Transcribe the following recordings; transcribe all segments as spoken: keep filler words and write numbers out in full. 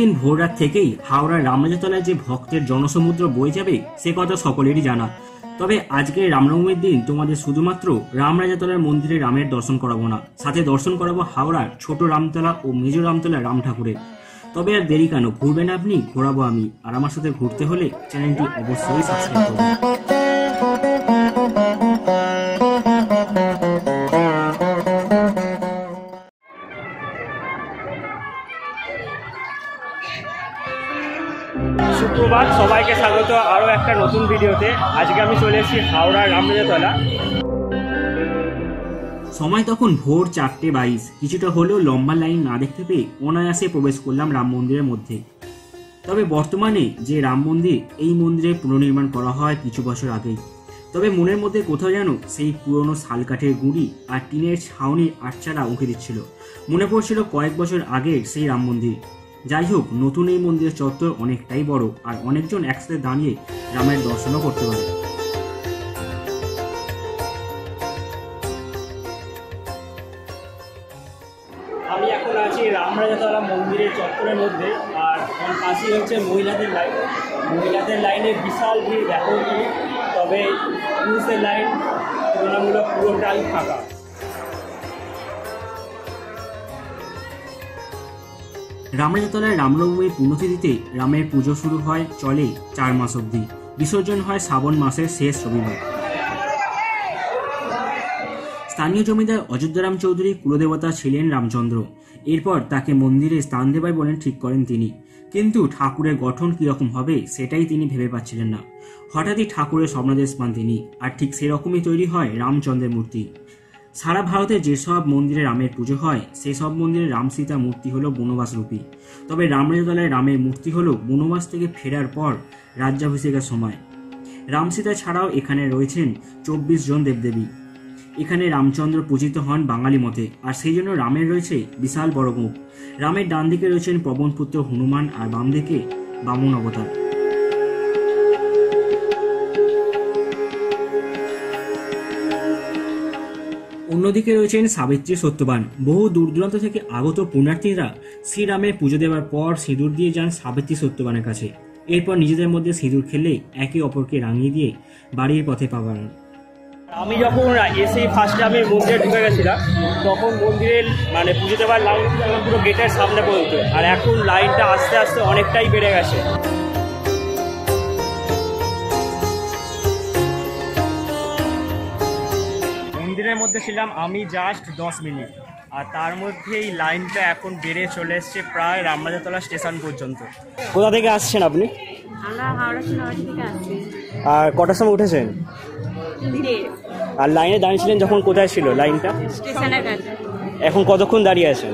দিন ভোর রাত থেকেই হাওড়ার রামরাজাতলায় যে ভক্তের জনসমুদ্র বয়ে যাবে সে কথা সকলেরই জানা। তবে আজকে রামনবমীর দিন তোমাদের শুধুমাত্র রামরাজাতলার মন্দিরে রামের দর্শন করাবো না, সাথে দর্শন করাবো হাওড়ার ছোট রামতলা ও মেজ রামতলা রাম ঠাকুরের। তবে আর দেরি কেন, ঘুরবেন আপনি, ঘোরাবো আমি। আর আমার সাথে ঘুরতে হলে চ্যানেলটি অবশ্যই সাবস্ক্রাইব করুন। সুপ্রভাত, সবাইকে স্বাগত আরও একটা নতুন ভিডিওতে। আজকে আমি চলে এসেছি হাওড়ার রামরাজাতলা। সময় তখন ভোর চারটে বাইশ। কিছুটা হলেও লম্বা লাইন না দেখতে পেয়ে অনায়াসে প্রবেশ করলাম রাম মন্দিরের মধ্যে। তবে বর্তমানে যে রাম মন্দির, এই মন্দিরে পুনর্নির্মাণ করা হয় কিছু বছর আগেই। তবে মনের মধ্যে কোথাও যেন সেই পুরনো শালকাঠের গুঁড়ি আর টিনের ছাউনির আটচালা উঁকে দিচ্ছিল। মনে পড়ছিল কয়েক বছর আগের সেই রাম মন্দির। যাই হোক, নতুন এই মন্দিরের চত্বর অনেকটাই বড়, আর অনেকজন একসাথে দাঁড়িয়ে রামের দর্শনও করতে পারে। আমি এখন আছি রামরাজাতলা মন্দিরের চত্বরের মধ্যে, আর আমার পাশেই হচ্ছে মহিলাদের লাইন। মহিলাদের লাইনে বিশাল ভিড়, দেখো ভিড়। তবে পুরুষের লাইন তুলনামূলক পুরোটাই ফাঁকা। রামরাজাতলায় রামনবমীর পুণ্যতিথিতে রামের পুজো শুরু হয়, চলে চার মাস অবধি। বিসর্জন হয় শ্রাবণ মাসের শেষ রবিবার। স্থানীয় জমিদার অযোধ্যারাম চৌধুরী কুলদেবতা ছিলেন রামচন্দ্র। এরপর তাকে মন্দিরে স্থান দেবার বলে ঠিক করেন তিনি। কিন্তু ঠাকুরের গঠন কিরকম হবে সেটাই তিনি ভেবে পাচ্ছিলেন না। হঠাৎই ঠাকুরের স্বপ্নাদেশ পান তিনি, আর ঠিক সেরকমই তৈরি হয় রামচন্দ্রের মূর্তি। সারা ভারতে যেসব মন্দিরে রামের পুজো হয় সেসব মন্দিরে রাম সীতা মূর্তি হলো বনবাস রূপী। তবে রামরাজাতলায় রামের মূর্তি হলো বনবাস থেকে ফেরার পর রাজ্যাভিষেকের সময়। রাম সীতা ছাড়াও এখানে রয়েছেন চব্বিশ জন দেবদেবী। এখানে রামচন্দ্র পূজিত হন বাঙালি মতে, আর সেই জন্য রামের রয়েছে বিশাল বড় মুখ। রামের ডান দিকে রয়েছেন পবনপুত্র হনুমান, আর বাম দিকে বামন অবতার। অন্যদিকে রয়েছেন সাবিত্রী সত্যবান। বহু দূর দূরান্ত থেকে আগত পুণ্যার্থীরা শ্রীরামের পুজো দেওয়ার পর সিঁদুর দিয়ে যান সাবিত্রী সত্যবানের কাছে। এরপর নিজেদের মধ্যে সিঁদুর খেলে একে অপরকে রাঙিয়ে দিয়ে বাড়ির পথে পাবান। আমি যখন এসেই ফার্স্টে আমি মন্দিরে ঢুকে গেছিলাম, তখন মন্দিরের মানে পুজো দেওয়ার লাইন পুরো গেটের সামনে পর্যন্ত, আর এখন লাইনটা আস্তে আস্তে অনেকটাই বেড়ে গেছে। মন্দিরের মধ্যে ছিলাম আমি জাস্ট দশ মিনিট, আর তার মধ্যে এই লাইনটা এখন বেড়ে চলে এসছে প্রায় রামরাজাতলা স্টেশন পর্যন্ত। কোথা থেকে আসছেন আপনি? আমরা হাওড়া সোনাবাড়ি থেকে আসছি। আর কটার সময় উঠেছেন? আর লাইনে দাঁড়িয়েছিলেন যখন কোথায় ছিল লাইনটা? স্টেশনের কাছে। এখন কতক্ষণ দাঁড়িয়ে আছেন?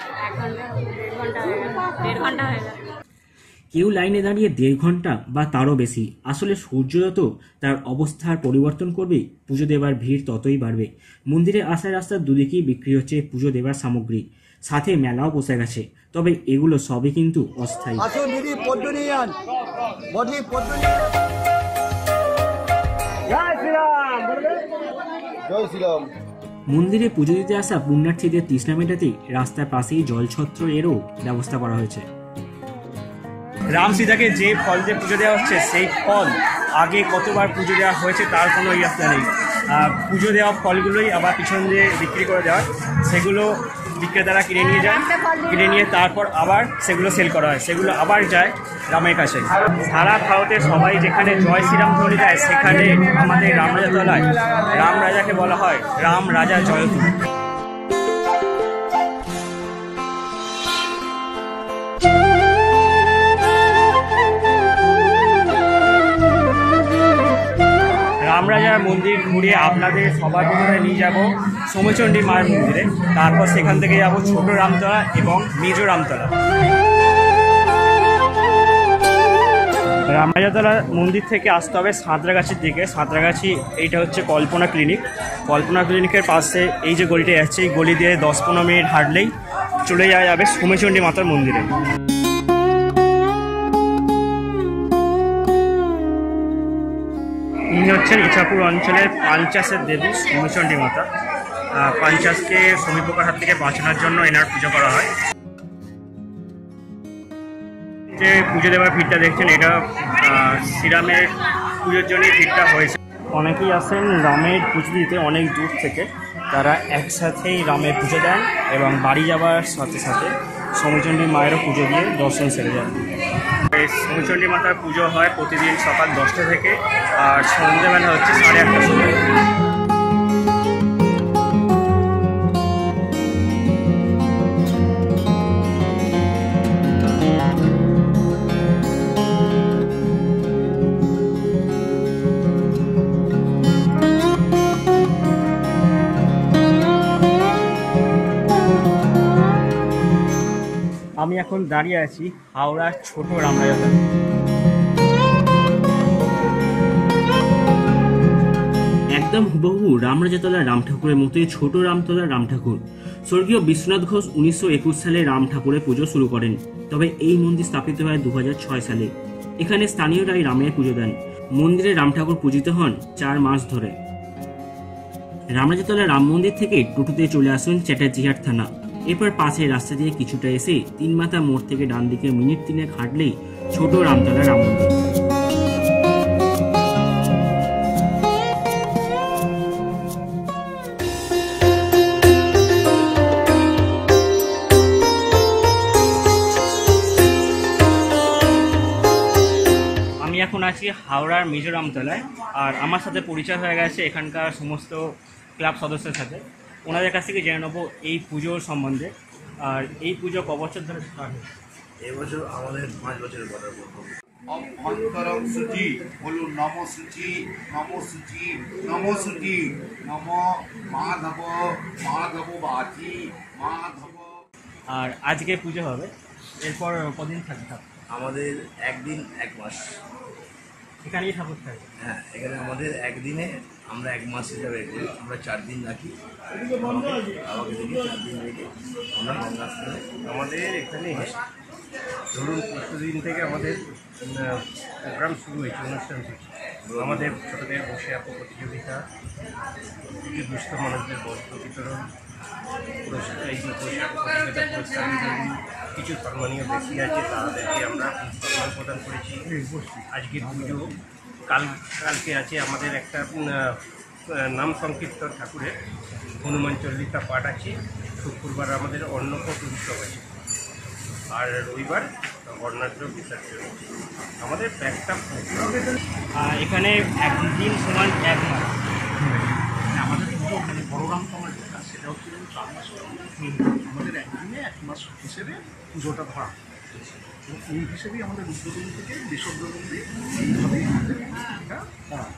কেউ লাইনে দাঁড়িয়ে দেড় ঘন্টা বা তারও বেশি। আসলে সূর্য যত তার অবস্থার পরিবর্তন করবে, পুজো দেবার ভিড় ততই বাড়বে। মন্দিরে আসার রাস্তার দুদিকেই বিক্রি হচ্ছে পুজো দেবার সামগ্রী, সাথে মেলাও বসে গেছে। তবে এগুলো সবই কিন্তু অস্থায়ী। মন্দিরে পুজো দিতে আসা পুণ্যার্থীদের তৃষ্ণা মেটাতে রাস্তার পাশেই জলছত্র এরও ব্যবস্থা করা হয়েছে। রাম সীতাকে যে ফল দিয়ে পুজো দেওয়া হচ্ছে, সেই ফল আগে কতবার পুজো দেওয়া হয়েছে তার কোনো ইয়ত্তা নেই। পুজো দেওয়া ফলগুলোই আবার পিছন দিয়ে বিক্রি করে দেওয়া, সেগুলো বিক্রেতারা কিনে নিয়ে যায়। কিনে নিয়ে তারপর আবার সেগুলো সেল করা হয়, সেগুলো আবার যায় রামের কাছে। সারা ভারতে সবাই যেখানে জয় শ্রীরাম ধ্বনি দেয়, সেখানে আমাদের রামরাজাতলায় রাম রাজাকে বলা হয় রাম রাজা জয়তু। রামরাজার মন্দির ঘুরে আপনাদের সবার প্রথমে নিয়ে যাব সোমেচণ্ডী মায়ের মন্দিরে, তারপর সেখান থেকে যাব ছোট রামতলা এবং মেজ রামতলা। রামরাজাতলা মন্দির থেকে আসতে হবে সাঁতরাগাছির দিকে। সাঁতরাগাছি এইটা হচ্ছে কল্পনা ক্লিনিক। কল্পনা ক্লিনিকের পাশে এই যে গলিটা যাচ্ছে, এই গলি দিয়ে দশ পনেরো মিনিট হাঁটলেই চলে যাওয়া যাবে সোমেচণ্ডী মাতার মন্দিরে। ইনি হচ্ছেন ইছাপুর অঞ্চলের পাঞ্চাসের দেবী সোমেচণ্ডী মাতা। পাঞ্চাসকে শনি পোকার হাত থেকে বাঁচানোর জন্য এনার পুজো করা হয়। যে পুজো দেওয়ার ভিড়টা দেখছেন, এটা আহ, শ্রীরামের পুজোর জন্যই ভিড়টা হয়েছে। অনেকেই আসেন রামের পুজো দিতে অনেক দূর থেকে, তারা একসাথেই রামের পুজো দেন এবং বাড়ি যাওয়ার সাথে সাথে সমীচণ্ডী মায়েরও পুজো দিয়ে দর্শন সেরে যান। এই সমীচণ্ডী মাতার পুজো হয় প্রতিদিন সকাল দশটা থেকে, আর সন্ধ্যেবেলা হচ্ছে সাড়ে আটটার সময়। আমি এখন দাঁড়িয়ে আছি হাওড়ার ছোট রামরাজাতলা। একদম হুবহু রামরাজাতলার রাম ঠাকুরের মতোই ছোট রামতলার রাম ঠাকুর। স্বর্গীয় বিশ্বনাথ ঘোষ উনিশশো একুশ সালে রাম ঠাকুরের পুজো শুরু করেন, তবে এই মন্দির স্থাপিত হয় দু হাজার ছয় সালে। এখানে স্থানীয়রাই রামের পুজো দেন। মন্দিরে রাম ঠাকুর পূজিত হন চার মাস ধরে। রামরাজাতলা রাম মন্দির থেকে টোটোতে চলে আসুন চ্যাটার্জিহাট থানা। এরপর পাশের রাস্তা দিয়ে কিছুটা এসে তিন মাথা মোড় থেকে ডান দিকে মিনিট তিনেক হাঁটলেই ছোট রামতলা রাম মন্দির। আমি এখন আছি হাওড়ার মেজর রামতলায়, আর আমার সাথে পরিচয় হয়ে গেছে এখানকার সমস্ত ক্লাব সদস্যের সাথে। ওনাদের কাছ থেকে জেনে নেবো এই পুজোর সম্বন্ধে। আর এই পুজো ক বছর ধরে স্টার্ট হয়েছে? এবছর আমাদের পাঁচ বছরের কথা বলবো। অভ্যন্তরং সূচি বলুন, নম সূচি, নম সূচি, নম সূচি, নম মাধব, মাধব বাচি, মাধব। আর আজকে পুজো হবে, এরপর কদিন থাকবে ঠাকুর? আমাদের একদিন এক মাস এখানেই ঠাকুর থাকে। হ্যাঁ, এখানে আমাদের একদিনে আমরা এক মাস হিসাবে করি। আমরা চার দিন রাখি, আমাকে দেখি চার দিন রেখে আমরা গঙ্গা স্নানে। আমাদের এখানে ধরুন পরশু দিন থেকে আমাদের প্রোগ্রাম শুরু হয়েছে, অনুষ্ঠান শুরু। আমাদের ছোটদের বসে আঁকো প্রতিযোগিতা, কিছু দুস্থ মানুষদের বস্ত্র বিতরণ, পুরস্কার এই যে পুরস্কার প্রতিযোগিতা পুরস্কার বিতরণ, কিছু সম্মানীয় ব্যক্তি আছে তাদেরকে আমরা সম্মান প্রদান করেছি। আজকের পুজো, কাল কালকে আছে আমাদের একটা নাম সংকীর্তন ঠাকুরের হনুমান চল্লিশা পাঠ আছে। শুক্রবার আমাদের অন্নকূট উৎসব আছে, আর রবিবার বর্ণাঢ্য বিসর্জন। আমাদের একটা আর এখানে একদিন সমান এক মাস। আমাদের পুজো মানে বড় রামতলা যেটা, সেটা হচ্ছে চার মাস। আমাদের একদিনে এক মাস হিসেবে পুজোটা ধরা, এবং এই হিসেবেই আমাদের উদ্বোধন থেকে বিসর্জন অবধি এইভাবেই আমাদের এটা করা।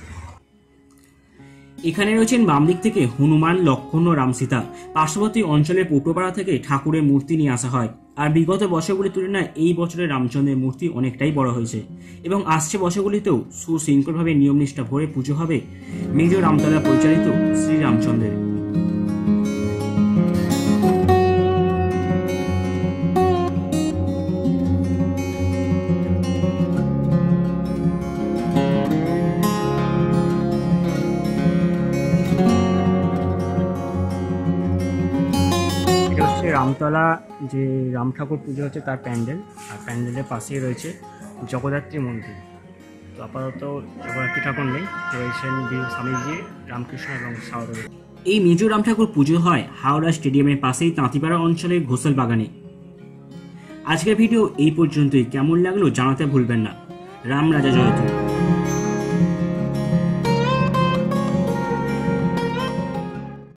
এখানে রয়েছেন বাম দিক থেকে হনুমান, লক্ষ্মণ ও রামসীতা। পার্শ্ববর্তী অঞ্চলের পৌটোপাড়া থেকে ঠাকুরের মূর্তি নিয়ে আসা হয়। আর বিগত বছরগুলির তুলনায় এই বছরের রামচন্দ্রের মূর্তি অনেকটাই বড় হয়েছে, এবং আসছে বছরগুলিতেও সুশৃঙ্খলভাবে নিয়মনিষ্ঠা ভরে পুজো হবে মেজর রামতলা পরিচালিত শ্রী রামচন্দ্রের। রামতলা যে রাম ঠাকুর পুজো হচ্ছে তার প্যান্ডেল, আর প্যান্ডেলের পাশেই রয়েছে জগদ্ধাত্রী মন্দির। তো আপাতত জগদ্ধাত্রী ঠাকুর নেই, রয়েছেন স্বামীজি, রামকৃষ্ণ এবং সাউরভ। এই মেজর রাম ঠাকুর পুজো হয় হাওড়া স্টেডিয়ামের পাশেই তাঁতিপাড়া অঞ্চলের ঘোষাল বাগানে। আজকের ভিডিও এই পর্যন্তই। কেমন লাগলো জানাতে ভুলবেন না। রাম রাজা জয়তু।